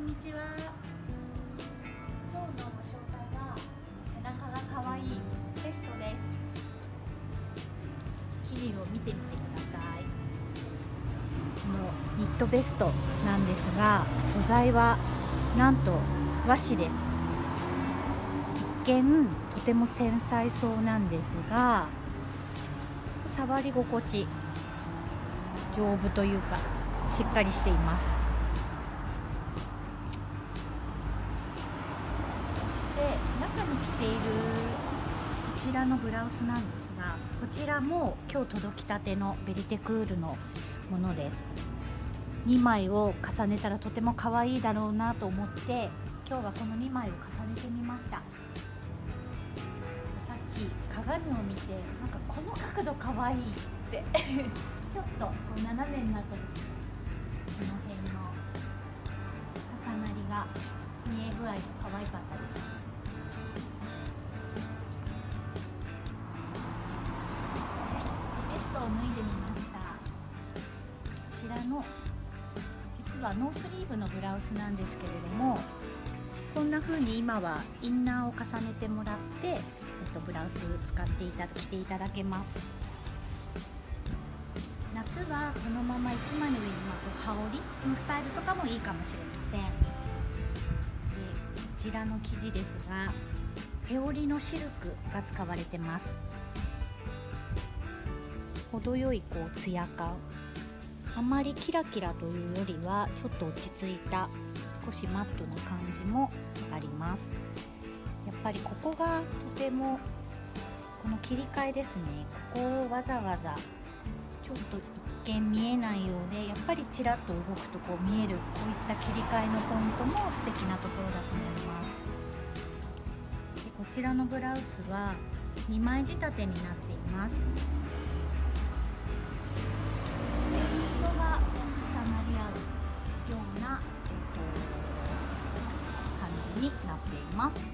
んにちは。今日のご紹介は背中が可愛いベストです。生地を見てみてください。このニットベストなんですが、素材はなんと和紙です。一見とても繊細そうなんですが、触り心地丈夫というかしっかりしています。そして中に着ているこちらのブラウスなんですが、こちらも今日届きたてのベリテクールのものです。2枚を重ねたらとても可愛いだろうなと思って今日はこの2枚を重ねてみました。さっき鏡を見てなんかこの角度可愛いってちょっとこう斜めになった時、この辺の重なりが見え具合が可愛かったです。ベストを脱いでみました。こちらの実はノースリーブのブラウスなんですけれども、こんな風に今はインナーを重ねてもらって、ブラウス着ていただけます。夏はこのまま1枚の上に羽織のスタイルとかもいいかもしれません。で、こちらの生地ですが、手織りのシルクが使われてます。程よいツヤ感、あまりキラキラというよりはちょっと落ち着いた少しマットな感じもあります。やっぱりここがとてもこの切り替えですね。ここをわざわざちょっと一見見えないようで、やっぱりちらっと動くと見える、こういった切り替えのポイントも素敵なところだと思います。で、こちらのブラウスは2枚仕立てになっています。後ろが重なり合うような感じになっています。